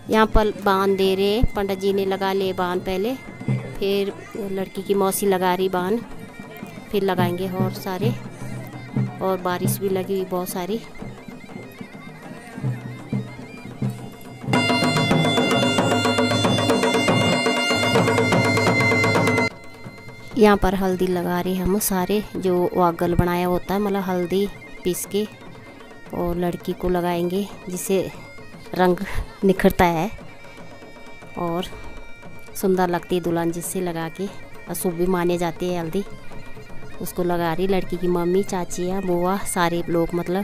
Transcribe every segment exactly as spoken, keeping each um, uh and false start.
यहाँ पर बांध दे रहे, पंडित जी ने लगा ले बांध पहले, फिर लड़की की मौसी लगा रही बांध, फिर लगाएंगे और सारे। और बारिश भी लगी हुई बहुत सारी। यहाँ पर हल्दी लगा रहे हम सारे, जो वागल बनाया होता है, मतलब हल्दी पीस के और लड़की को लगाएंगे जिससे रंग निखरता है और सुंदर लगती है दुल्हन जिससे लगा के। अशुभ भी माने जाते हैं हल्दी, उसको लगा रही लड़की की मम्मी, चाचियाँ, बुआ, सारे लोग मतलब।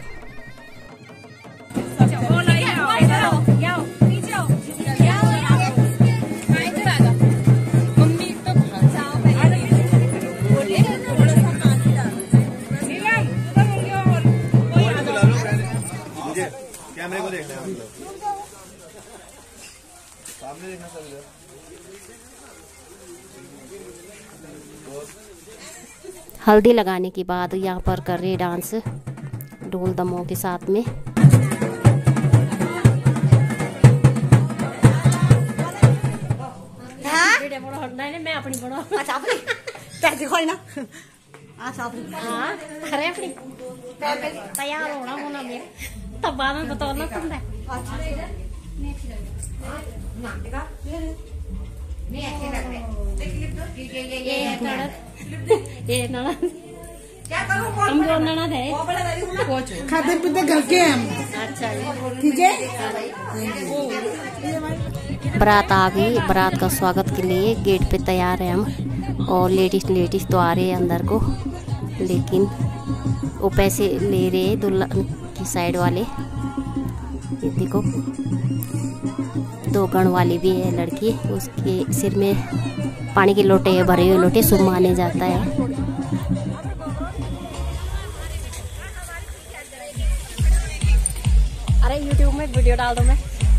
कैमरे को देखना है, सामने देखना सब। हल्दी लगाने के बाद यहाँ पर कर रहे डांस ढोल दमों के साथ में। मैं अपनी बना अरे अपनी तैयार होना होना मेरे तब बाद में बताना तुम ये ननद हम जो ननद है खाते पीते घर के हम। अच्छा ठीक है। बारात आ गई, बारात का स्वागत के लिए गेट पे तैयार है हम। और लेडीज लेडीज तो आ रहे हैं अंदर को, लेकिन वो पैसे ले रहे हैं दुल्हन की साइड वाले। ये देखो दो गण वाली भी है लड़की, उसके सिर में पानी के लोटे भरे हुए लोटे शुभ माने जाता है। अरे यूट्यूब में वीडियो डाल दो मैं।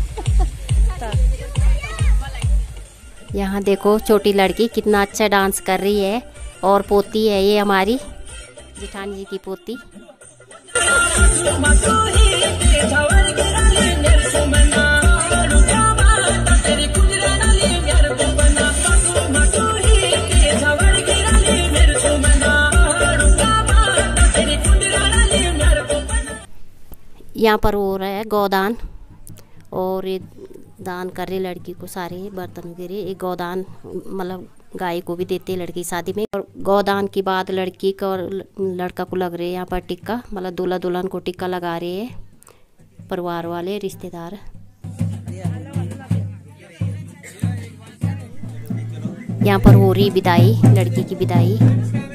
यहाँ देखो छोटी लड़की कितना अच्छा डांस कर रही है, और पोती है ये हमारी जेठानी जी की पोती। यहाँ पर हो रहा है गोदान, और ये दान कर रही लड़की को सारे बर्तन वगैरह। एक गोदान मतलब गाय को भी देते हैं लड़की शादी में। और गोदान के बाद लड़की का और लड़का को लग रहे हैं यहाँ पर टिक्का, मतलब दूल्हा दुल्हन को टिक्का लगा रहे हैं परिवार वाले रिश्तेदार। यहाँ पर हो रही विदाई, लड़की की विदाई।